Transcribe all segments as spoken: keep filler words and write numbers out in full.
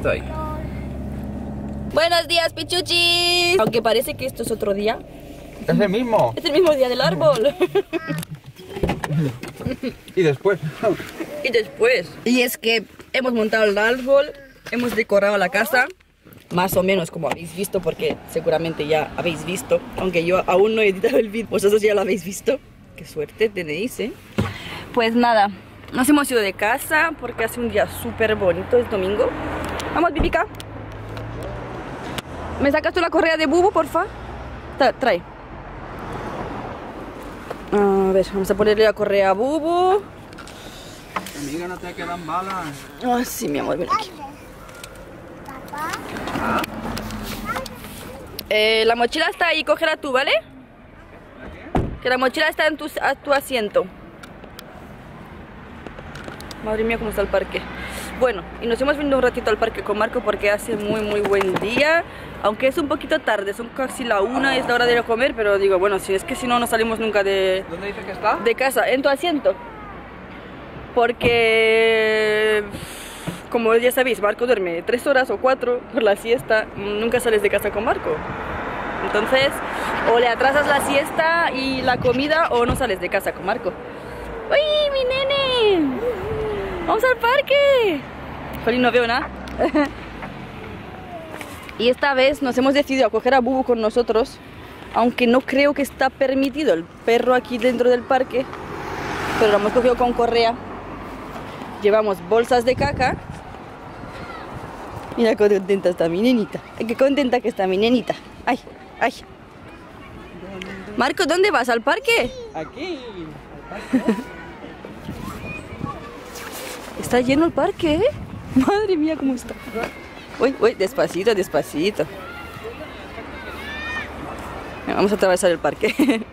estoy. Buenos días, pichuchis. Aunque parece que esto es otro día. Es el mismo. Es el mismo día del árbol. Y después. Y después. Y es que hemos montado el árbol, hemos decorado la casa. Más o menos como habéis visto, porque seguramente ya habéis visto. Aunque yo aún no he editado el vídeo, vosotros ya lo habéis visto. Qué suerte tenéis, ¿eh? Pues nada, nos hemos ido de casa porque hace un día súper bonito, es domingo. Vamos, Bibica. ¿Me sacas tú la correa de Bubu, porfa? Tra trae. A ver, vamos a ponerle la correa a Bubu. Amiga, no te quedan balas. Ah, sí, mi amor, ven aquí. Eh, la mochila está ahí, cógela tú, ¿vale? Que la mochila está en tu, a tu asiento. Madre mía, cómo está el parque. Bueno, y nos hemos venido un ratito al parque con Marco porque hace muy muy buen día. Aunque es un poquito tarde, son casi la una, es la hora de ir a comer. Pero digo, bueno, si es que si no, no salimos nunca de... ¿Dónde dice que está? De casa, en tu asiento. Porque... Como ya sabéis, Marco duerme tres horas o cuatro por la siesta. Nunca sales de casa con Marco. Entonces, o le atrasas la siesta y la comida o no sales de casa con Marco. ¡Uy, mi nene! ¡Vamos al parque! Jolín, no veo nada. Y esta vez nos hemos decidido a coger a Bubu con nosotros. Aunque no creo que está permitido el perro aquí dentro del parque. Pero lo hemos cogido con correa. Llevamos bolsas de caca. Mira qué contenta está mi nenita. Ay, qué contenta que está mi nenita. Ay, ay. Marco, ¿dónde vas? ¿Al parque? Aquí. Al parque. Está lleno el parque, ¿eh? Madre mía, cómo está. Uy, uy, despacito, despacito. Vamos a atravesar el parque.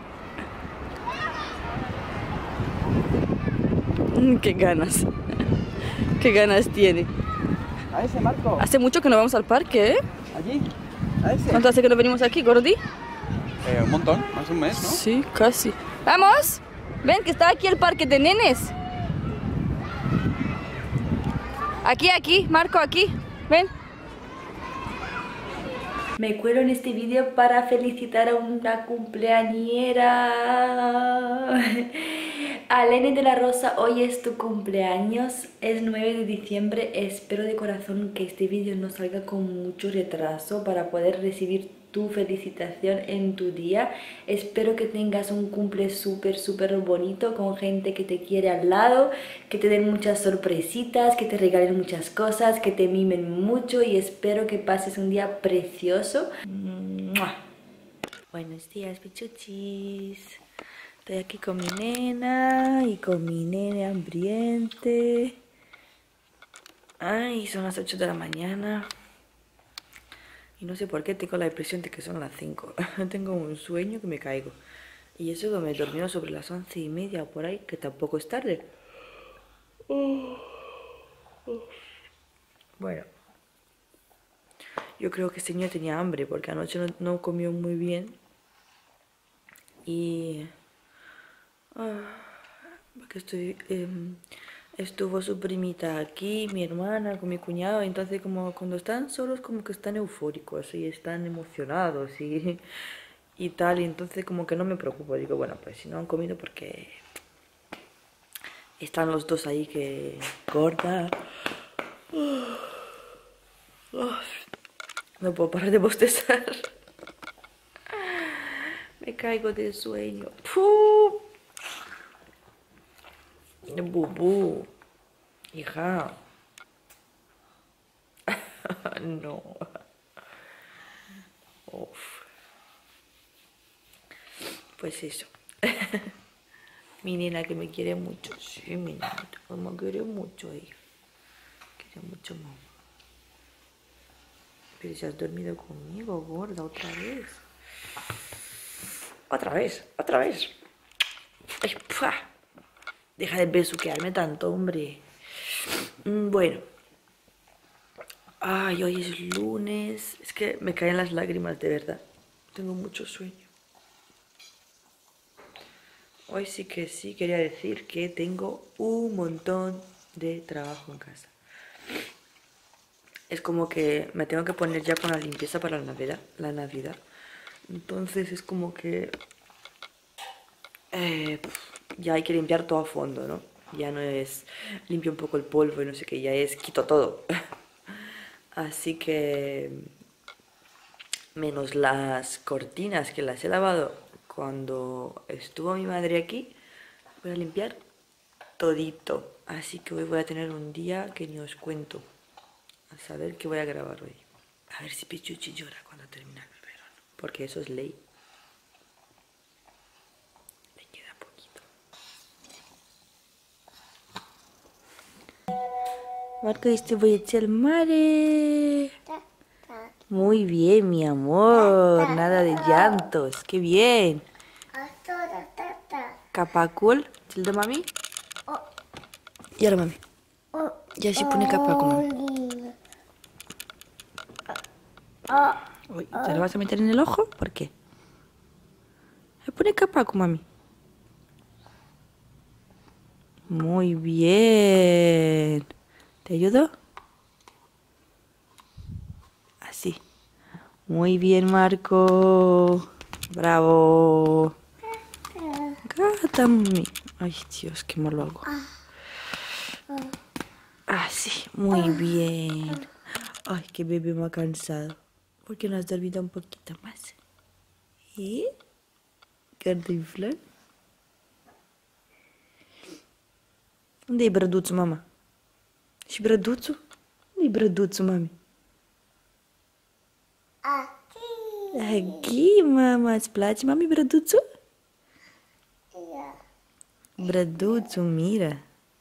Qué ganas. Qué ganas tiene. A ese, Marco. Hace mucho que no vamos al parque, ¿eh? Allí. A ese. ¿Cuánto hace que no venimos aquí, Gordi? Eh, un montón, más de un mes, ¿no? Sí, casi. ¡Vamos! Ven, que está aquí el parque de nenes. Aquí, aquí, Marco, aquí. Ven. Me cuelo en este vídeo para felicitar a una cumpleañera. Alene de la Rosa, hoy es tu cumpleaños, es nueve de diciembre. Espero de corazón que este vídeo no salga con mucho retraso para poder recibir tu felicitación en tu día. Espero que tengas un cumple súper súper bonito con gente que te quiere al lado, que te den muchas sorpresitas, que te regalen muchas cosas, que te mimen mucho y espero que pases un día precioso. ¡Mua! Buenos días, pichuchis. Estoy aquí con mi nena y con mi nene hambriente. Ay, son las ocho de la mañana. Y no sé por qué tengo la impresión de que son las cinco. Tengo un sueño que me caigo. Y eso que me he dormido sobre las once y media o por ahí, que tampoco es tarde. Bueno. Yo creo que este niño tenía hambre porque anoche no, no comió muy bien. Y... Ah, porque estoy... Eh, estuvo su primita aquí, mi hermana, con mi cuñado. Entonces como cuando están solos como que están eufóricos y están emocionados y, y tal. Y entonces como que no me preocupo. Digo, bueno, pues si no han comido porque están los dos ahí que... Gorda. No puedo parar de bostezar. Me caigo de sueño. ¡Puh! Bubú, hija. No. Uf. Pues eso. Mi nena que me quiere mucho. Sí, mi nena. Me quiere mucho ella. Quiere mucho mamá. Pero si has dormido conmigo, gorda, otra vez. Otra vez, otra vez. Ay, ¡pua! Deja de besuquearme tanto, hombre. Bueno. Ay, hoy es lunes. Es que me caen las lágrimas, de verdad. Tengo mucho sueño. Hoy sí que sí quería decir que tengo un montón de trabajo en casa. es como que me tengo que poner ya con la limpieza para la Navidad. La Navidad. Entonces es como que eh, ya hay que limpiar todo a fondo, ¿no? Ya no es limpio un poco el polvo y no sé qué, ya es quito todo. Así que menos las cortinas que las he lavado cuando estuvo mi madre aquí, voy a limpiar todito. Así que hoy voy a tener un día que ni os cuento. A saber qué voy a grabar hoy. A ver si Pichuchi llora cuando termine el biberón, porque eso es ley. Le queda poquito. Marco, este voy a echar al mare. Muy bien, mi amor. Nada de llantos. Qué bien. Capacul. ¿Tilda, mami? Y ahora, mami. Ya se pone capaco, mami. Uy, ¿te lo vas a meter en el ojo? ¿Por qué? Se pone capaco, mami. Muy bien. ¿Te ayudo? Así. Muy bien, Marco. Bravo. Gata, mami. Ay, Dios, qué mal lo hago. Así. Muy bien. Ay, qué bebé me ha cansado. ¿Por qué no has dormido un poquito más? ¿Eh? Cantinflas. Unde e brăduțul, mama? Și brăduțul? Unde e brăduțul, mami? Aqui, mama. Îți place, mami, brăduțul? Brăduțul, mira.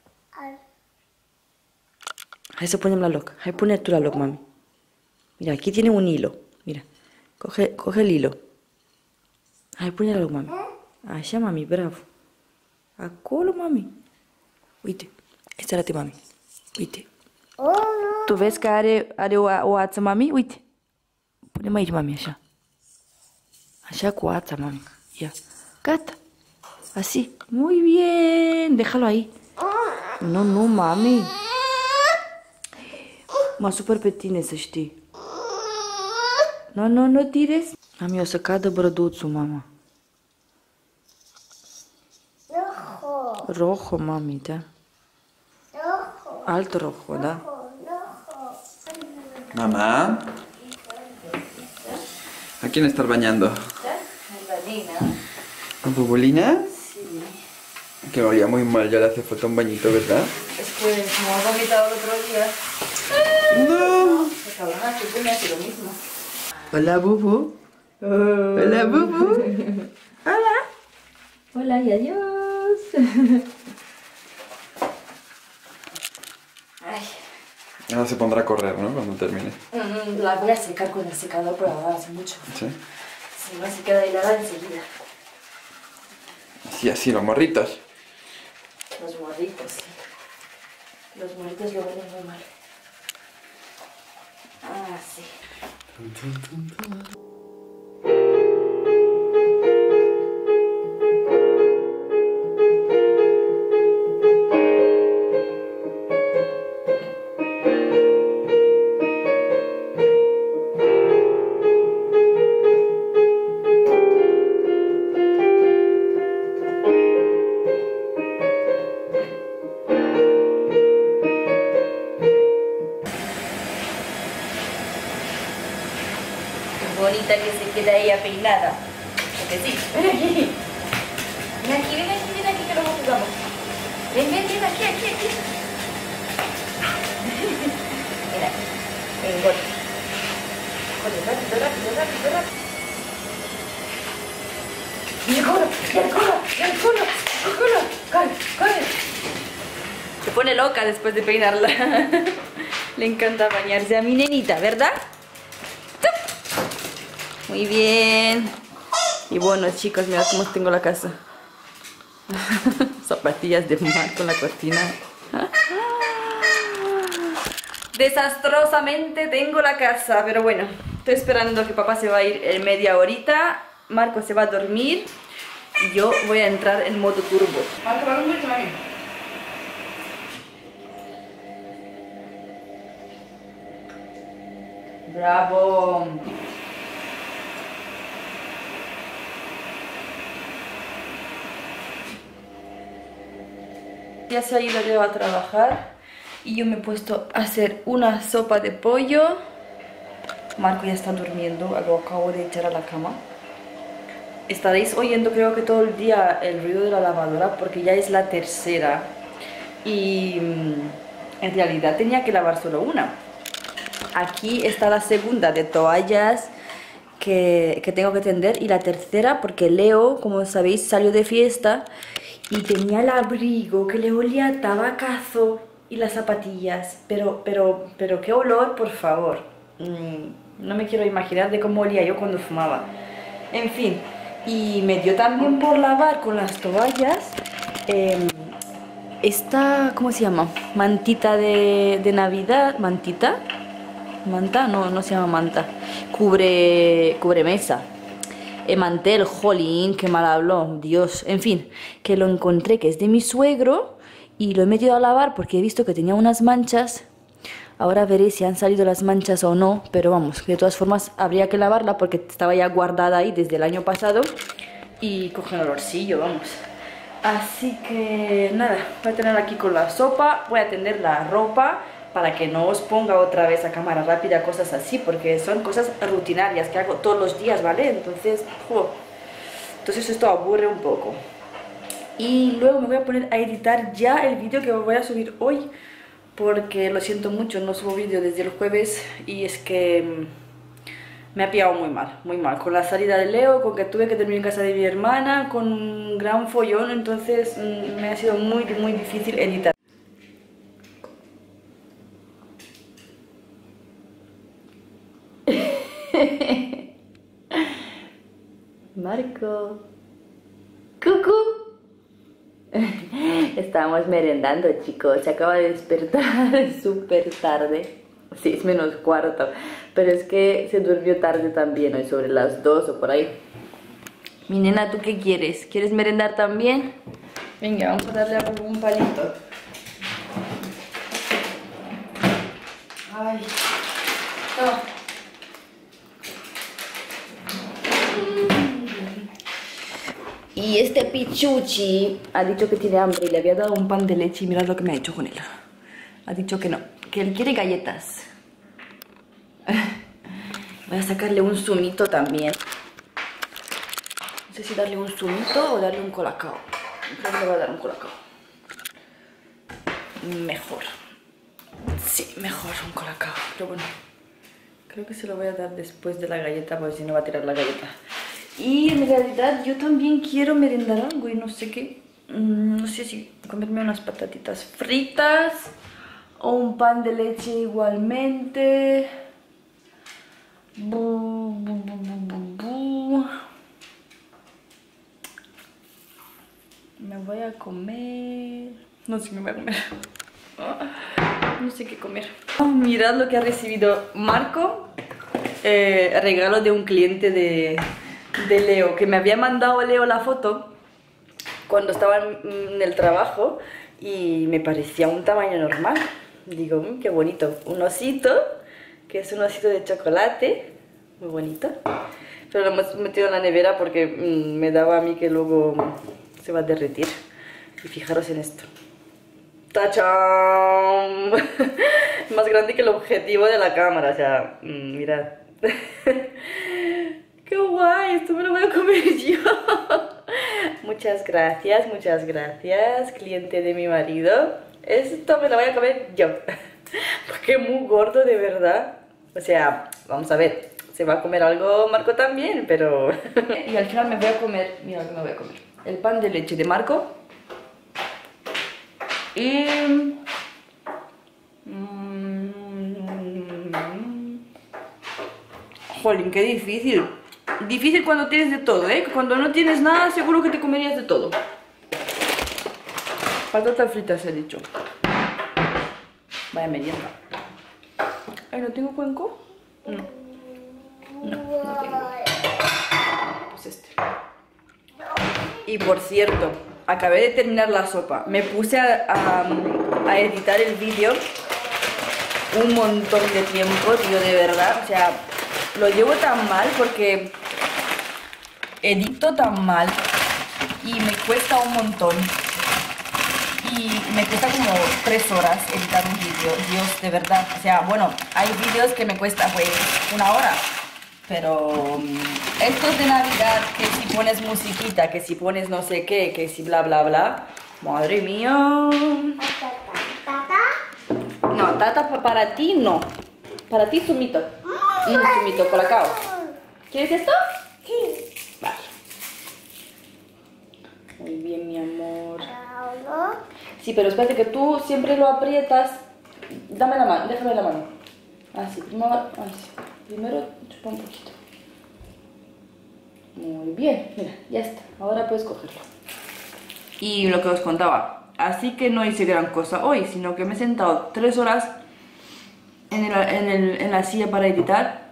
Hai să punem la loc. Hai, pune tu la loc, mami. Mira, aquí tiene un hilo. Mira. Coge, coge el hilo. Hai, pune la loc, mami. Așa, mami, bravo. Acolo, mami. Uite. Este arate, mami. Uite. Tu vezi că are, are o, o ață, mami? Uite. Pune-mă aici, mami, așa. Așa cu ața, mami. Ia. Gata. Así. Muy bien. Déjalo ahí. No, no, mami. Mă super pe tine, să știi. No, no, no tires. Mami, o să cadă brăduțul, mama. Rojo. Rojo, mami, da. Rojo. Alt rojo, da. Mamá. ¿A quién estás bañando? A la nena. ¿A Bubulina? Sí. Que olía muy mal, ya le hace falta un bañito, ¿verdad? Es que como ha vomitado el otro día. No. Pues cabrona, tú me hace lo mismo. Hola, Bubu. Hola, Bubu. Hola. Hola y adiós. Ay. Ahora se pondrá a correr, ¿no? Cuando termine. Mm, La voy a secar con el secador, pero ahora hace mucho. Sí. Si no, se queda helada enseguida. Así, así, los morritos. Los morritos, sí. Los morritos lo huelen muy mal. Ah, sí. Bonita que se queda ella peinada. Porque sí. Ven aquí. Ven aquí, ven aquí, ven aquí que luego jugamos. Ven, ven, ven aquí, aquí, aquí. Ven aquí. Ven, corre. Corre, rápido, rápido, rápido, rápido. Y el culo, y el culo, y el culo, el culo. Corre, corre. Se pone loca después de peinarla. Le encanta bañarse a mi nenita, ¿verdad? Muy bien. Y bueno, chicos, mirad cómo tengo la casa. Zapatillas de mar con la cortina. Desastrosamente tengo la casa, pero bueno, estoy esperando que papá se va a ir en media horita. Marco se va a dormir y yo voy a entrar en modo turbo. Marco, va a dormir, mami. Bravo. Ya se ha ido Leo a trabajar y yo me he puesto a hacer una sopa de pollo. Marco ya está durmiendo, lo acabo de echar a la cama. Estaréis oyendo creo que todo el día el ruido de la lavadora porque ya es la tercera. Y en realidad tenía que lavar solo una. Aquí está la segunda de toallas que, que tengo que tender y la tercera porque Leo, como sabéis, salió de fiesta y tenía el abrigo que le olía a tabacazo y las zapatillas. Pero, pero, pero qué olor, por favor. Mm, no me quiero imaginar de cómo olía yo cuando fumaba. En fin, y me dio también por lavar con las toallas eh, esta, ¿cómo se llama? Mantita de, de Navidad, mantita. Manta, no, no se llama manta. Cubre, cubre mesa. El mantel, jolín, qué mal habló, Dios. En fin, que lo encontré, que es de mi suegro y lo he metido a lavar porque he visto que tenía unas manchas. Ahora veré si han salido las manchas o no, pero vamos, de todas formas habría que lavarla porque estaba ya guardada ahí desde el año pasado y coge un olorcillo, vamos. Así que nada, voy a tener aquí con la sopa, voy a tender la ropa para que no os ponga otra vez a cámara rápida cosas así, porque son cosas rutinarias que hago todos los días, ¿vale? Entonces, jo, entonces esto aburre un poco. Y luego me voy a poner a editar ya el vídeo que voy a subir hoy, porque lo siento mucho, no subo vídeo desde el jueves y es que me ha pillado muy mal, muy mal. Con la salida de Leo, con que tuve que dormir en casa de mi hermana, con un gran follón, entonces me ha sido muy, muy difícil editar. Marco. ¡Cucú! Estábamos merendando, chicos. Se acaba de despertar súper tarde. Sí, es menos cuarto. Pero es que se durmió tarde también, hoy sobre las dos o por ahí. Mi nena, ¿tú qué quieres? ¿Quieres merendar también? Venga, vamos a darle a un palito. Ay. Oh. Y este pichuchi ha dicho que tiene hambre y le había dado un pan de leche y mirad lo que me ha hecho con él. Ha dicho que no, que él quiere galletas. Voy a sacarle un zumito también. No sé si darle un zumito o darle un colacao. Creo que le voy a dar un colacao. Mejor. Sí, mejor un colacao. Pero bueno, creo que se lo voy a dar después de la galleta porque si no va a tirar la galleta. Y en realidad yo también quiero merendar algo y no sé qué. No sé si comerme unas patatitas fritas o un pan de leche igualmente. Bu, bu, bu, bu, bu. Me voy a comer... No sé qué me voy a comer. No sé qué comer. Oh, mirad lo que ha recibido Marco. Eh, regalo de un cliente de... de Leo, que me había mandado Leo la foto cuando estaba en el trabajo y me parecía un tamaño normal. Digo, mmm, qué bonito, un osito, que es un osito de chocolate, muy bonito, pero lo hemos metido en la nevera porque mmm, me daba a mí que luego se va a derretir. Y fijaros en esto, ¡tachán! Más grande que el objetivo de la cámara, o sea, mmm, mirad. ¡Qué guay! Esto me lo voy a comer yo. Muchas gracias, muchas gracias, cliente de mi marido. Esto me lo voy a comer yo. Porque es muy gordo, de verdad. O sea, vamos a ver, se va a comer algo Marco también, pero... Y al final me voy a comer, mira lo que me voy a comer. El pan de leche de Marco. Y... Jolín, qué difícil. Difícil cuando tienes de todo, ¿eh? Cuando no tienes nada, seguro que te comerías de todo. Patatas fritas he dicho. Vaya merienda. Ay, ¿no tengo cuenco? No. No, no tengo. Pues este. Y por cierto, acabé de terminar la sopa. Me puse a, a, a editar el vídeo un montón de tiempo, tío, de verdad. O sea, lo llevo tan mal porque edito tan mal y me cuesta un montón. Y me cuesta como tres horas editar un vídeo, Dios, de verdad. O sea, bueno, hay vídeos que me cuesta pues una hora. Pero um, estos de Navidad, que si pones musiquita, que si pones no sé qué, que si bla bla bla. Madre mía. No, tata para ti no. Para ti zumito. Un zumito colacao. ¿Quieres esto? Sí. Vale. Muy bien, mi amor. Sí, pero espérate que tú siempre lo aprietas. Dame la mano, déjame la mano. Así, primero, así. Primero chupa un poquito. Muy bien, mira, ya está. Ahora puedes cogerlo. Y lo que os contaba, así que no hice gran cosa hoy, sino que me he sentado tres horas en, el, en, el, en la silla para editar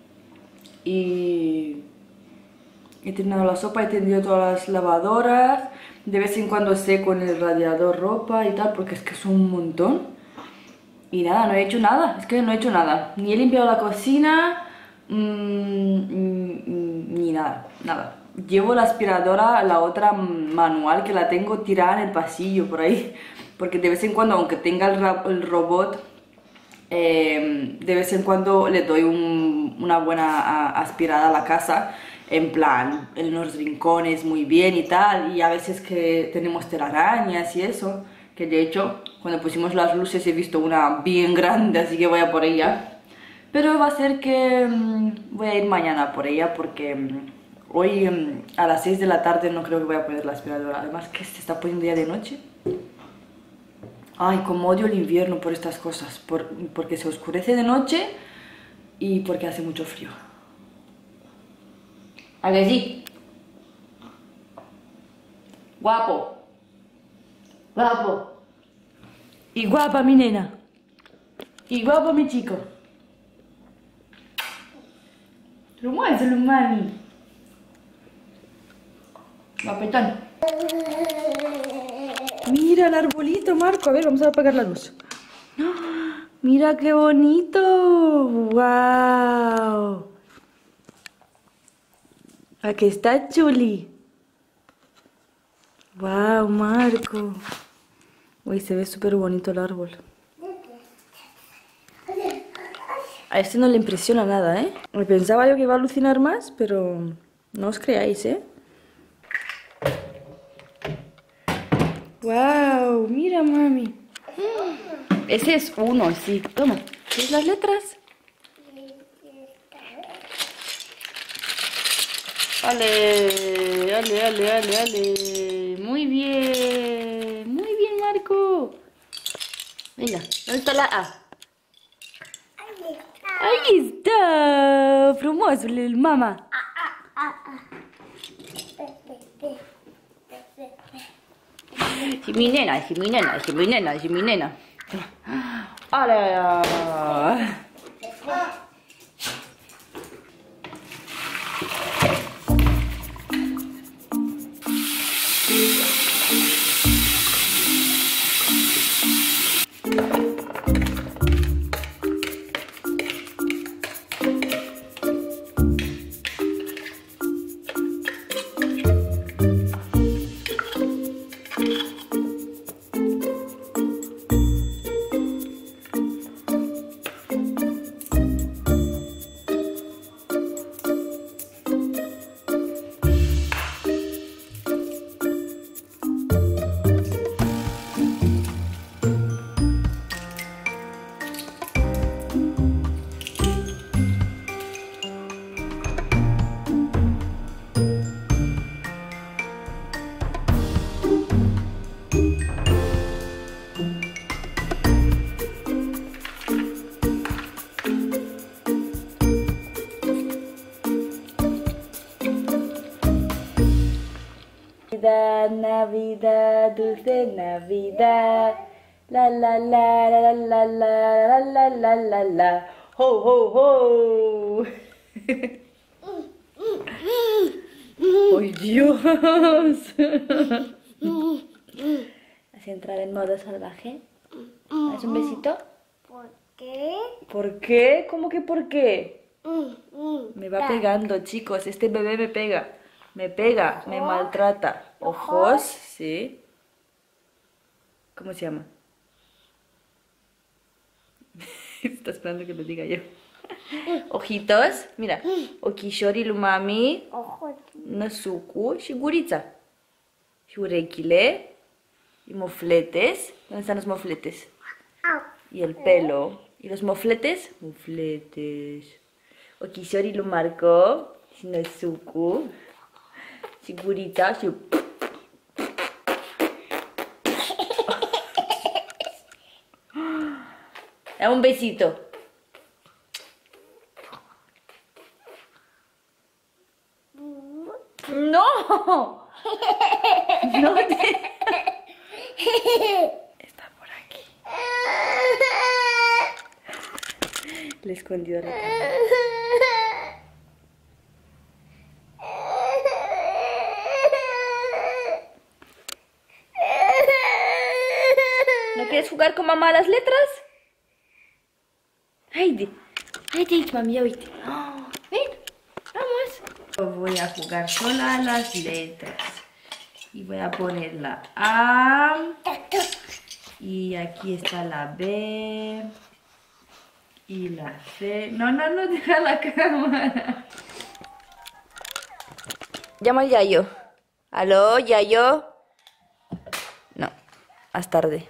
y he terminado la sopa, he tendido todas las lavadoras, de vez en cuando seco en el radiador ropa y tal, porque es que son un montón. Y nada, no he hecho nada, es que no he hecho nada, ni he limpiado la cocina, mmm, mmm, ni nada, nada. Llevo la aspiradora, la otra manual, que la tengo tirada en el pasillo por ahí, porque de vez en cuando, aunque tenga el, el robot, eh, de vez en cuando le doy un, una buena a, aspirada a la casa, en plan, en los rincones muy bien y tal, y a veces que tenemos telarañas y eso, que de hecho, cuando pusimos las luces he visto una bien grande, así que voy a por ella. Pero va a ser que mmm, voy a ir mañana por ella, porque mmm, hoy mmm, a las seis de la tarde no creo que voy a poner la aspiradora. Además que se está poniendo ya de noche. Ay, como odio el invierno por estas cosas, por, porque se oscurece de noche y porque hace mucho frío. ¿A que sí? Guapo. Guapo. Y guapa mi nena. Y guapo mi chico. Muérdelo, mami. Guapetón. Mira el arbolito, Marco. A ver, vamos a apagar la luz. Mira qué bonito. Wow. Aquí está Chuli. Wow, Marco. Uy, se ve súper bonito el árbol. A este no le impresiona nada, ¿eh? Me pensaba yo que iba a alucinar más, pero no os creáis, ¿eh? ¡Wow! Mira, mami. Ese es uno, sí. Toma. ¿Ves las letras? Ale, ale, ale, ale, ale. Muy bien. Muy bien, Marco. Venga, ¿dónde está la A? Ahí está. Frumoso, el mamá. Si mi nena, si mi nena, si mi nena, si mi nena. ¡Hala! Navidad, Navidad, dulce Navidad. La la la la la la la la la la la. Ho ho ho. ¡Ay, Dios! Así entrar en modo salvaje. ¿Das un besito? ¿Qué? ¿Por qué? ¿Cómo que por qué? Mm, mm, Me va ta. pegando, chicos. Este bebé me pega. Me pega, me maltrata. Ojos, sí. ¿Cómo se llama? Está esperando que lo diga yo. Ojitos, mira. Ochishori lumami. Ojos. Nasuku. Shiguriza. Shurekile. Y mofletes. ¿Dónde están los mofletes? Au. Y el pelo. ¿Y los mofletes? Mofletes. Okishori lo marco. Shinazuku. Shigurita. Shu... Da un besito. ¡No! No te... Está por aquí. Le he escondido la cámara. ¿No quieres jugar con mamá a las letras? Haydi. Haydi, mami, oíste. Oh, ven, vamos. Voy a jugar sola a las letras. Y voy a poner la A. Y aquí está la B. Y la C. No, no, no, deja la cámara. Llama al Yayo. ¿Aló, Yayo? No, más tarde.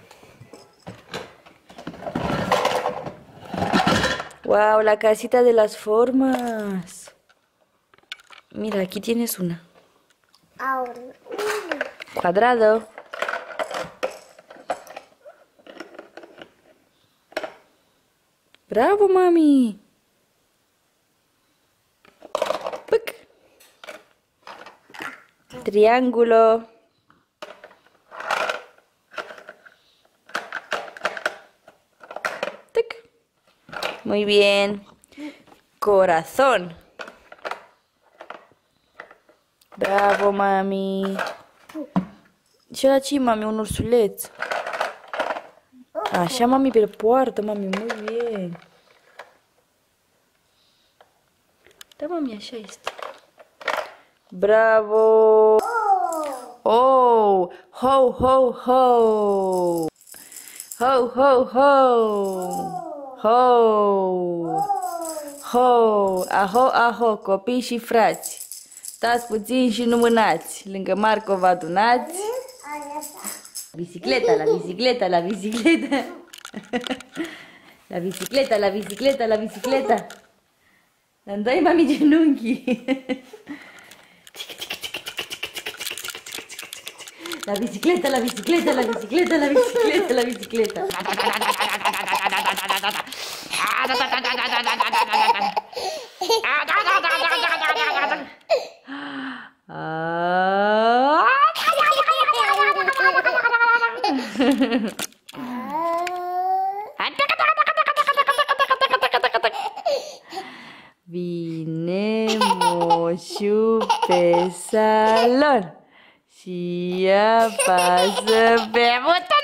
Wow, la casita de las formas. Mira, aquí tienes una. Ahora. Cuadrado. Bravo, mami. ¡Puc! Triángulo. ¡Tic! Muy bien. Corazón. Bravo, mami. Ce la ci, mami, un ursuleț. Așa, mami, pe poartă, mami, muy bien. Da, mami, așa este. Bravo. Oh, ho, ho, ho. Ho, ho, ho. Ho. Ho. Aho, aho, copii și frați. Stați puțin și nu mânați. Lângă Marco vă adunați. Bicicleta, la bicicleta, la bicicleta. La bicicleta, la bicicleta, la bicicleta. Îmi dai, mami, genunchii. La bicicleta, la bicicleta, la bicicleta, la bicicleta, la bicicleta. Vine moșu pe salon și apasă pe buton.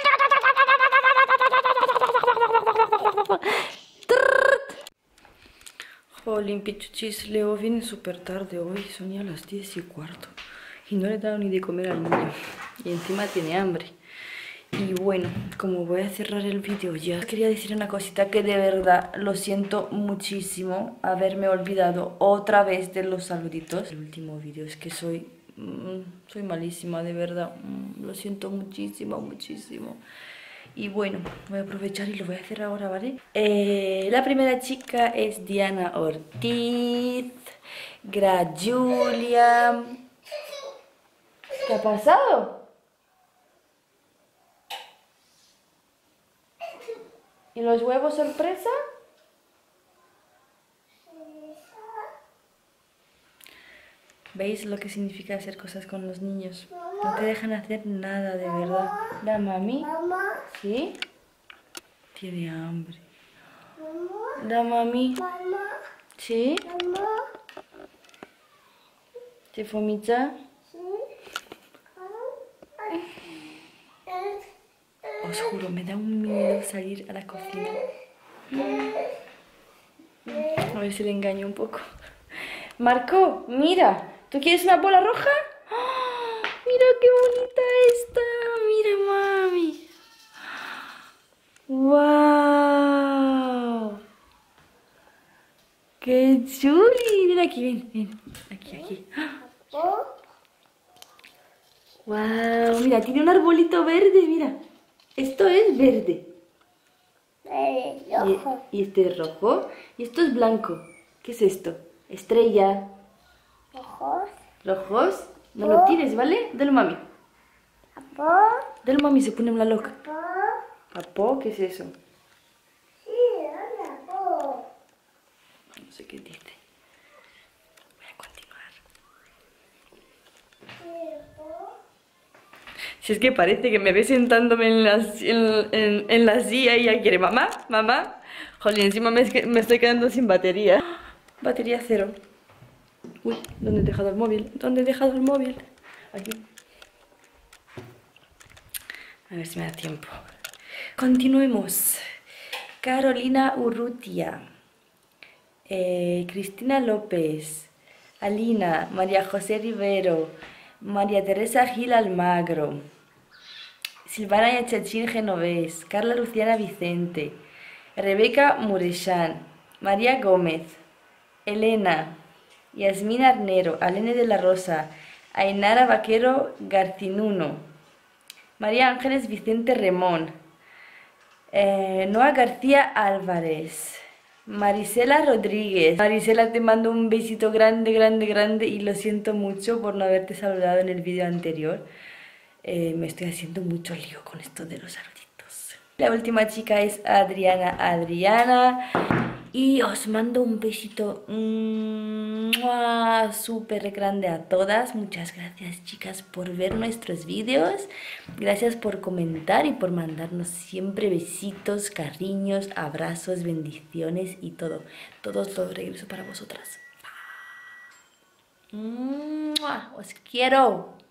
Jolín, pichuchis, Leo viene súper tarde hoy, son ya las diez y cuarto. Y no le he dado ni de comer al niño. Y encima tiene hambre. Y bueno, como voy a cerrar el vídeo ya, quería decir una cosita que de verdad lo siento muchísimo haberme olvidado otra vez de los saluditos. El último vídeo es que soy, mmm, soy malísima, de verdad. Mmm, lo siento muchísimo, muchísimo. Y bueno, voy a aprovechar y lo voy a hacer ahora, ¿vale? Eh, la primera chica es Diana Ortiz, Gra Julia. ¿Qué ha pasado? ¿Y los huevos sorpresa? ¿Veis lo que significa hacer cosas con los niños? No te dejan hacer nada, de verdad. ¿La mami? Mamá. ¿Sí? Tiene hambre. ¿La mami? Mamá. ¿Sí? Mamá. ¿Te vomita? Sí. Os juro, me da un miedo salir a la cocina. A ver si le engaño un poco. Marco, mira, ¿tú quieres una bola roja? ¡Oh! Mira qué bonita esta. Mira, mami. ¡Wow! ¡Qué chuli! Ven aquí, ven, ven. Aquí, aquí. ¡Wow! Mira, tiene un arbolito verde, mira. Esto es verde. Eh, Y, rojo. y este es rojo. Y esto es blanco. ¿Qué es esto? Estrella. Ojos. ¿Rojos? No lo tires, ¿vale? Dale mami. Apo. Dale mami, se pone la loca. Apo. ¿Apo? ¿Qué es eso? Sí, hola, apo. No sé qué dice. Voy a continuar. Sí, apo. Si es que parece que me ve sentándome en la, en, en, en la silla y ya quiere mamá, mamá. Joder, encima me, me estoy quedando sin batería. Batería cero. Uy, ¿dónde he dejado el móvil? ¿Dónde he dejado el móvil? Aquí. A ver si me da tiempo. Continuemos. Carolina Urrutia. Eh, Cristina López. Alina. María José Rivero. María Teresa Gil Almagro. Silvana Yachachín Genovés. Carla Luciana Vicente. Rebeca Murechán. María Gómez. Elena. Yasmín Arnero. Alene de la Rosa. Ainara Vaquero Garcinuno. María Ángeles Vicente Remón. Eh, Noa García Álvarez. Marisela Rodríguez. Marisela, te mando un besito grande, grande, grande y lo siento mucho por no haberte saludado en el vídeo anterior. Eh, me estoy haciendo mucho lío con esto de los saluditos. La última chica es Adriana Adriana. Y os mando un besito súper grande a todas. Muchas gracias, chicas, por ver nuestros vídeos. Gracias por comentar y por mandarnos siempre besitos, cariños, abrazos, bendiciones y todo. Todos los regreso para vosotras. ¡Mua! Os quiero.